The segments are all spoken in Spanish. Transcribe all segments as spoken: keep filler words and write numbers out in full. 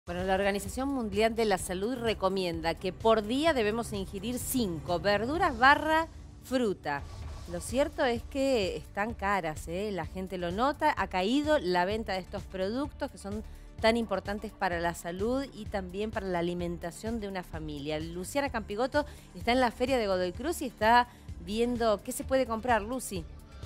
Bueno, la Organización Mundial de la Salud recomienda que por día debemos ingerir cinco verduras barra fruta. Lo cierto es que están caras, ¿eh? La gente lo nota, ha caído la venta de estos productos que son tan importantes para la salud y también para la alimentación de una familia. Luciana Campigotto está en la feria de Godoy Cruz y está viendo qué se puede comprar. Lucy.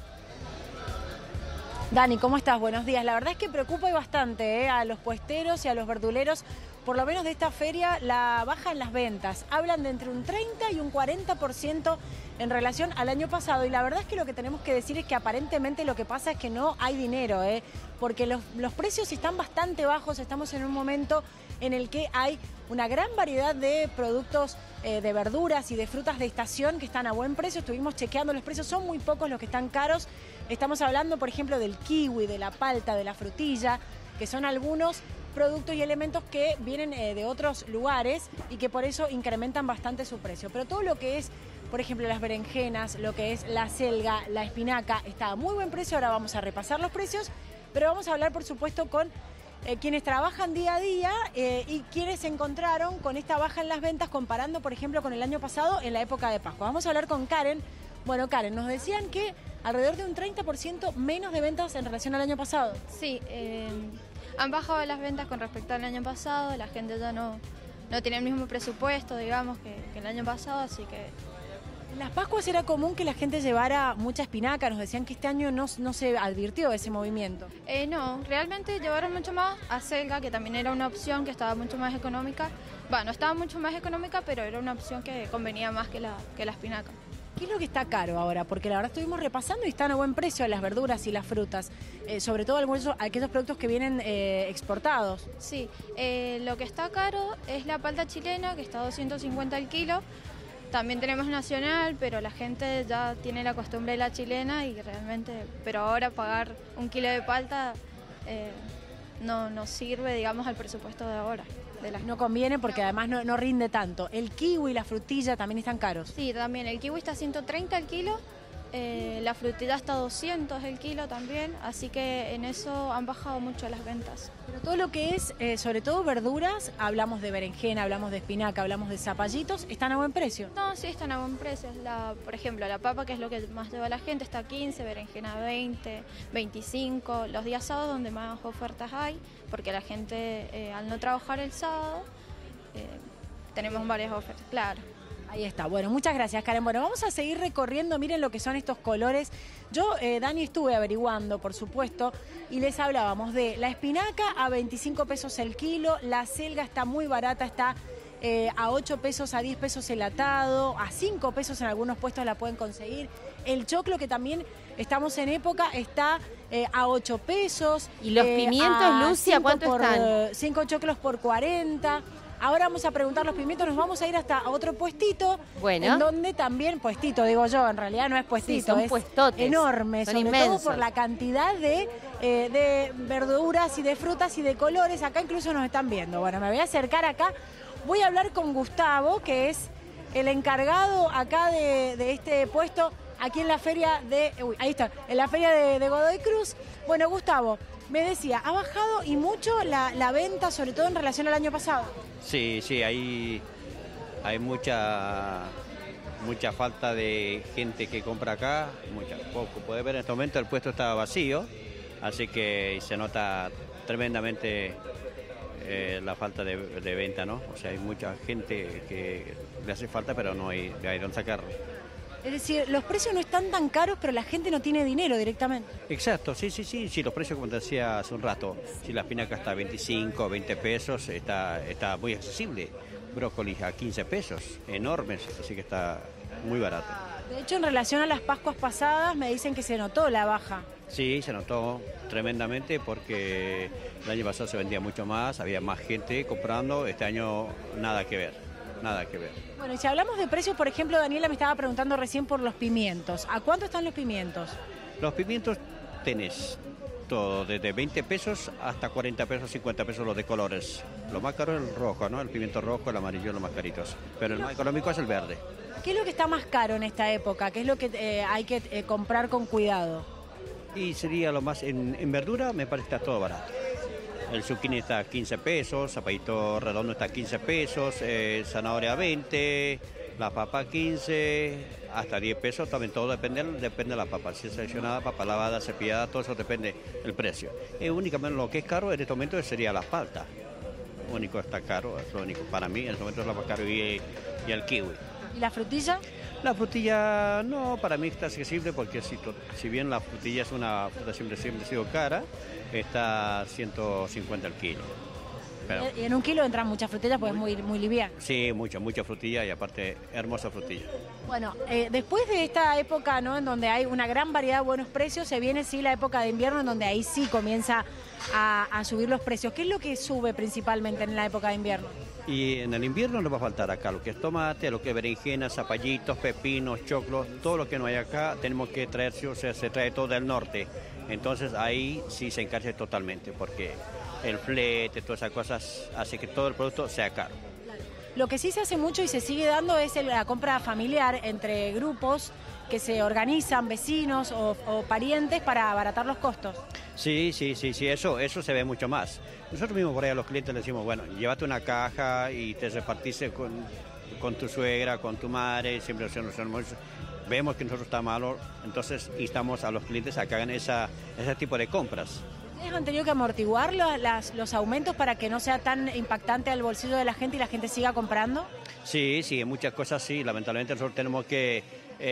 Dani, ¿cómo estás? Buenos días. La verdad es que preocupa y bastante ¿eh? a los puesteros y a los verduleros, por lo menos de esta feria, la baja en las ventas. Hablan de entre un treinta y un cuarenta por ciento en relación al año pasado. Y la verdad es que lo que tenemos que decir es que aparentemente lo que pasa es que no hay dinero, ¿eh? porque los, los precios están bastante bajos. Estamos en un momento en el que hay una gran variedad de productos eh, de verduras y de frutas de estación que están a buen precio. Estuvimos chequeando los precios, son muy pocos los que están caros. Estamos hablando, por ejemplo, del kiwi, de la palta, de la frutilla, que son algunos productos y elementos que vienen eh, de otros lugares y que por eso incrementan bastante su precio. Pero todo lo que es, por ejemplo, las berenjenas, lo que es la selga, la espinaca, está a muy buen precio. Ahora vamos a repasar los precios, pero vamos a hablar, por supuesto, con eh, quienes trabajan día a día eh, y quienes se encontraron con esta baja en las ventas comparando, por ejemplo, con el año pasado en la época de Pascua. Vamos a hablar con Karen. Bueno, Karen, nos decían que alrededor de un treinta por ciento menos de ventas en relación al año pasado. Sí, eh, han bajado las ventas con respecto al año pasado, la gente ya no, no tiene el mismo presupuesto, digamos, que, que el año pasado, así que... En las Pascuas era común que la gente llevara mucha espinaca, nos decían que este año no, no se advirtió ese movimiento. Eh, no, realmente llevaron mucho más a selga, que también era una opción que estaba mucho más económica. Bueno, estaba mucho más económica, pero era una opción que convenía más que la, que la espinaca. ¿Qué es lo que está caro ahora? Porque la verdad estuvimos repasando y están a buen precio las verduras y las frutas, eh, sobre todo algunos, aquellos productos que vienen eh, exportados. Sí, eh, lo que está caro es la palta chilena, que está a doscientos cincuenta el kilo. También tenemos nacional, pero la gente ya tiene la costumbre de la chilena y realmente, pero ahora pagar un kilo de palta eh, no, no sirve, digamos, al presupuesto de ahora. De la... No conviene porque además no, no rinde tanto. El kiwi y la frutilla también están caros. Sí, también. El kiwi está a ciento treinta el kilo, eh, la frutilla está a doscientos el kilo también, así que en eso han bajado mucho las ventas. Pero todo lo que es, eh, sobre todo verduras, hablamos de berenjena, hablamos de espinaca, hablamos de zapallitos, están a buen precio. No, sí, están a buen precio. La, por ejemplo, la papa, que es lo que más lleva la gente, está a quince, berenjena veinte, veinticinco. Los días sábados donde más ofertas hay, porque la gente eh, al no trabajar el sábado, eh, tenemos varias ofertas, claro. Ahí está. Bueno, muchas gracias, Karen. Bueno, vamos a seguir recorriendo. Miren lo que son estos colores. Yo, eh, Dani, estuve averiguando, por supuesto, y les hablábamos de la espinaca a veinticinco pesos el kilo, la selga está muy barata, está eh, a ocho pesos, a diez pesos el atado, a cinco pesos en algunos puestos la pueden conseguir. El choclo, que también estamos en época, está eh, a ocho pesos. ¿Y los eh, pimientos, Lucy, a cuánto por, están? cinco choclos por cuarenta. Ahora vamos a preguntar los pimientos, nos vamos a ir hasta otro puestito, bueno, en donde también, puestito digo yo, en realidad no es puestito, sí, son es puestotes, enorme, son sobre inmensos. todo por la cantidad de, eh, de verduras y de frutas y de colores. Acá incluso nos están viendo. Bueno, me voy a acercar acá, voy a hablar con Gustavo, que es el encargado acá de, de este puesto, aquí en la feria de, uy, ahí está, en la feria de, de Godoy Cruz. Bueno, Gustavo, me decía, ha bajado y mucho la, la venta, sobre todo en relación al año pasado. Sí, sí, hay, hay mucha, mucha falta de gente que compra acá, mucha, poco. Puede ver en este momento el puesto está vacío, así que se nota tremendamente eh, la falta de, de venta, ¿no? O sea, hay mucha gente que le hace falta, pero no hay, hay dónde sacarlo. Es decir, los precios no están tan caros, pero la gente no tiene dinero directamente. Exacto, sí, sí, sí, sí, los precios, como te decía hace un rato, si la espinaca está a veinticinco, veinte pesos, está, está muy accesible. Brócoli a quince pesos, enormes, así que está muy barato. De hecho, en relación a las Pascuas pasadas, me dicen que se notó la baja. Sí, se notó tremendamente porque el año pasado se vendía mucho más, había más gente comprando, este año nada que ver. Nada que ver. Bueno, y si hablamos de precios, por ejemplo, Daniela me estaba preguntando recién por los pimientos. ¿A cuánto están los pimientos? Los pimientos tenés todo, desde veinte pesos hasta cuarenta pesos, cincuenta pesos los de colores. Lo más caro es el rojo, ¿no? El pimiento rojo, el amarillo, los más caritos. Pero el más económico es el verde. ¿Qué es lo que está más caro en esta época? ¿Qué es lo que eh, hay que eh, comprar con cuidado? Y sería lo más, en, en verdura me parece que está todo barato. el zucchini está a quince pesos, zapallito redondo está a quince pesos, eh, zanahoria veinte, la papa quince, hasta diez pesos, también todo depende, depende de la papa, si es seleccionada, papa lavada, cepillada, todo eso depende del precio. Eh, únicamente lo que es caro en este momento sería la palta, único está caro, es lo único, para mí en este momento es la caro y, y el kiwi. ¿Y la frutilla? La frutilla no, para mí está accesible porque si, si bien la frutilla es una fruta siempre, siempre ha sido cara, está a ciento cincuenta el kilo. Pero, y en un kilo entran muchas frutillas porque es muy, muy liviana. Sí, mucha, mucha frutilla y aparte hermosa frutilla. Bueno, eh, después de esta época, ¿no?, en donde hay una gran variedad de buenos precios, se viene sí la época de invierno en donde ahí sí comienza a, a subir los precios. ¿Qué es lo que sube principalmente en la época de invierno? Y en el invierno nos va a faltar acá lo que es tomate, lo que es berenjena, zapallitos, pepinos, choclos, todo lo que no hay acá tenemos que traer, o sea, se trae todo del norte. Entonces ahí sí se encarece totalmente porque el flete, todas esas cosas hace que todo el producto sea caro. Lo que sí se hace mucho y se sigue dando es la compra familiar entre grupos que se organizan, vecinos o, o parientes para abaratar los costos. Sí, sí, sí, sí, eso, eso se ve mucho más. Nosotros mismos por ahí a los clientes les decimos, bueno, llévate una caja y te repartís con, con tu suegra, con tu madre, siempre nos vemos que nosotros está malo, entonces instamos a los clientes a que hagan esa, ese tipo de compras. ¿Ustedes han tenido que amortiguar los, las, los aumentos para que no sea tan impactante al bolsillo de la gente y la gente siga comprando? Sí, sí, en muchas cosas sí, lamentablemente nosotros tenemos que,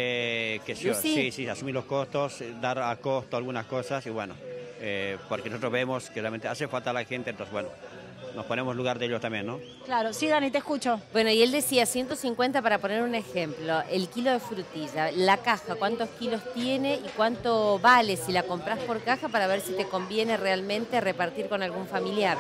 eh, que sí, sí, sí, asumir los costos, dar a costo algunas cosas y bueno, eh, porque nosotros vemos que realmente hace falta a la gente, entonces bueno, nos ponemos en lugar de ellos también, ¿no? Claro, sí, Dani, te escucho. Bueno, y él decía ciento cincuenta para poner un ejemplo, el kilo de frutilla, la caja, ¿cuántos kilos tiene y cuánto vale si la compras por caja para ver si te conviene realmente repartir con algún familiar?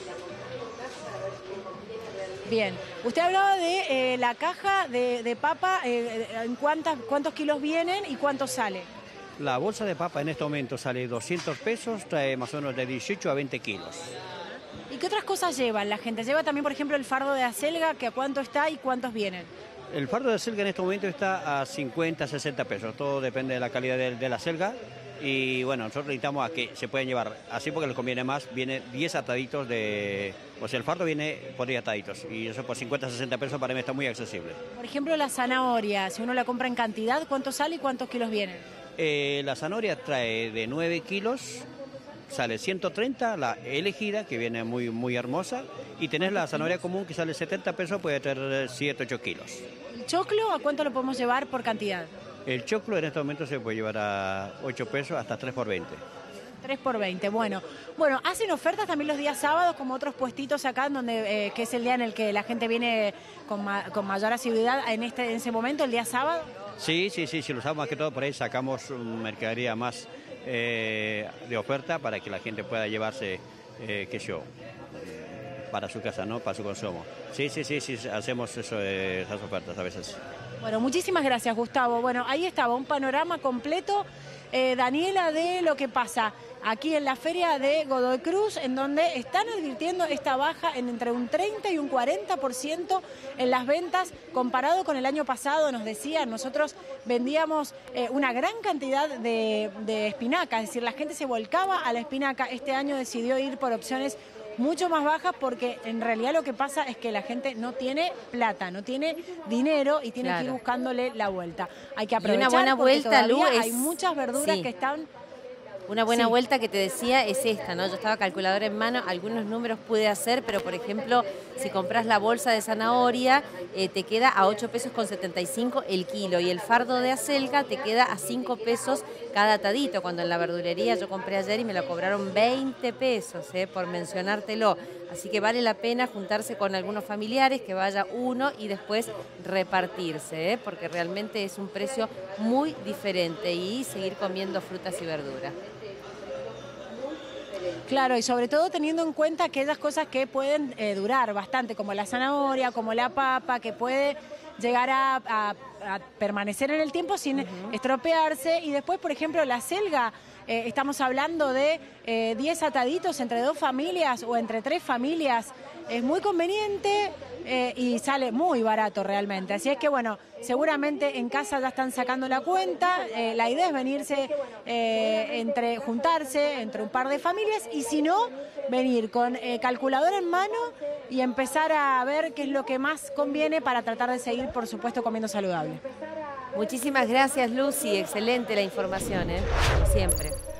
Bien, usted hablaba de eh, la caja de, de papa, eh, en cuántas, cuántos kilos vienen y cuánto sale. La bolsa de papa en este momento sale doscientos pesos, trae más o menos de dieciocho a veinte kilos. ¿Y qué otras cosas llevan la gente? Lleva también, por ejemplo, el fardo de acelga, que a cuánto está y cuántos vienen. El fardo de acelga en este momento está a cincuenta, sesenta pesos, todo depende de la calidad de, de la acelga. Y bueno, nosotros necesitamos a que se puedan llevar, así porque les conviene más, viene diez ataditos de... O sea, el fardo viene por diez ataditos y eso por cincuenta, sesenta pesos para mí está muy accesible. Por ejemplo, la zanahoria, si uno la compra en cantidad, ¿cuánto sale y cuántos kilos vienen? Eh, la zanahoria trae de nueve kilos, sale ciento treinta, la elegida, que viene muy, muy hermosa, y tenés la zanahoria común que sale setenta pesos, puede traer siete, ocho kilos. ¿El choclo a cuánto lo podemos llevar por cantidad? El choclo en este momento se puede llevar a ocho pesos hasta tres por veinte. tres por veinte, bueno. Bueno, hacen ofertas también los días sábados, como otros puestitos acá, en donde, eh, que es el día en el que la gente viene con, ma con mayor asiduidad en, este, en ese momento, el día sábado. Sí, sí, sí, si lo usamos más que todo por ahí sacamos mercadería más eh, de oferta para que la gente pueda llevarse, eh, qué sé yo, para su casa, ¿no? Para su consumo. Sí, sí, sí, sí, hacemos eso, eh, esas ofertas a veces. Bueno, muchísimas gracias, Gustavo. Bueno, ahí estaba un panorama completo, eh, Daniela, de lo que pasa aquí en la feria de Godoy Cruz, en donde están advirtiendo esta baja en entre un treinta y un cuarenta por ciento en las ventas comparado con el año pasado. Nos decían, nosotros vendíamos eh, una gran cantidad de, de espinaca, es decir, la gente se volcaba a la espinaca. Este año decidió ir por opciones mucho más bajas porque en realidad lo que pasa es que la gente no tiene plata, no tiene dinero y tiene claro. que ir buscándole la vuelta. Hay que aprovechar y una buena vuelta, Lu, es... hay muchas verduras sí. que están... Una buena sí. vuelta que te decía es esta, ¿no? Yo estaba calculadora en mano, algunos números pude hacer, pero por ejemplo, si compras la bolsa de zanahoria, eh, te queda a ocho pesos con setenta y cinco el kilo y el fardo de acelga te queda a cinco pesos cada atadito, cuando en la verdulería yo compré ayer y me lo cobraron veinte pesos, eh, por mencionártelo. Así que vale la pena juntarse con algunos familiares, que vaya uno y después repartirse, ¿eh? Porque realmente es un precio muy diferente y seguir comiendo frutas y verduras. Claro, y sobre todo teniendo en cuenta aquellas cosas que pueden eh, durar bastante, como la zanahoria, como la papa, que puede llegar a, a, a permanecer en el tiempo sin uh-huh. estropearse. Y después, por ejemplo, la acelga, eh, estamos hablando de eh, diez ataditos entre dos familias o entre tres familias. Es muy conveniente eh, y sale muy barato realmente. Así es que bueno, seguramente en casa ya están sacando la cuenta. Eh, la idea es venirse, eh, entre juntarse entre un par de familias y si no, venir con eh, calculadora en mano y empezar a ver qué es lo que más conviene para tratar de seguir, por supuesto, comiendo saludable. Muchísimas gracias, Lucy. Excelente la información, ¿eh? Como siempre.